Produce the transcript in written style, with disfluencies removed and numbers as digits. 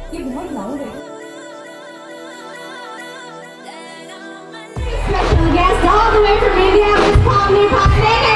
ये बहुत loud है. Special guest all the way from India, Miss Pawni Pandey.